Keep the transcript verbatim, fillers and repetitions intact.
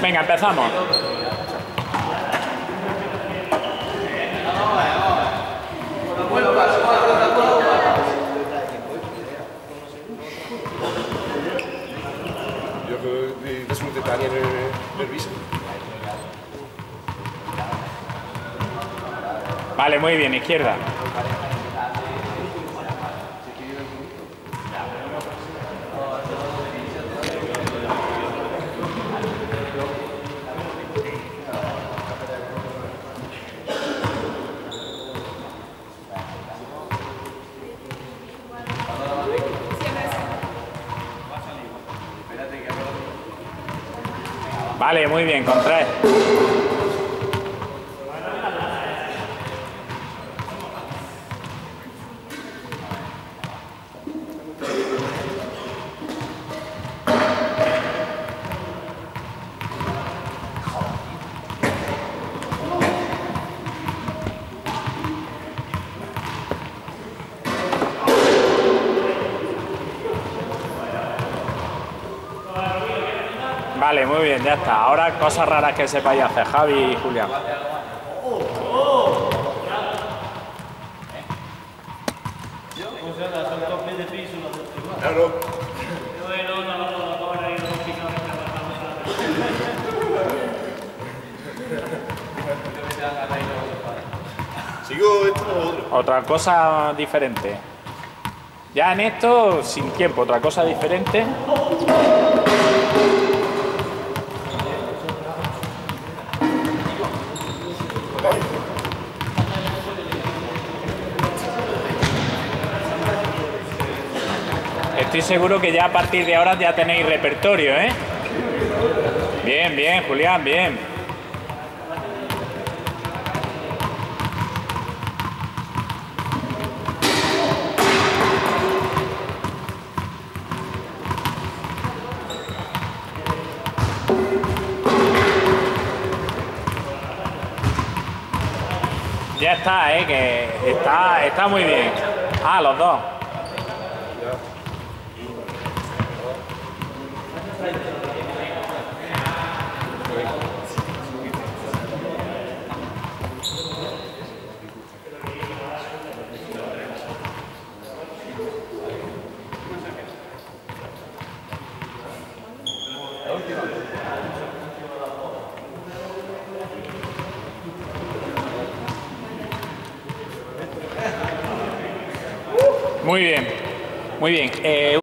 Venga, empezamos. Jo que det skulle det bare nervioso. Vale, muy bien, izquierda. Vale, muy bien, con tres. Vale, muy bien, ya está. Ahora cosas raras que sepáis hacer, Javi y Julián. Claro. Sigo esto o otro. Otra cosa diferente. Ya en esto, sin tiempo, otra cosa diferente. Estoy seguro que ya a partir de ahora ya tenéis repertorio, ¿eh? Bien, bien, Julián, bien. Ya está, ¿eh? Que está, está muy bien. Ah, los dos. Muy bien, muy bien. Eh,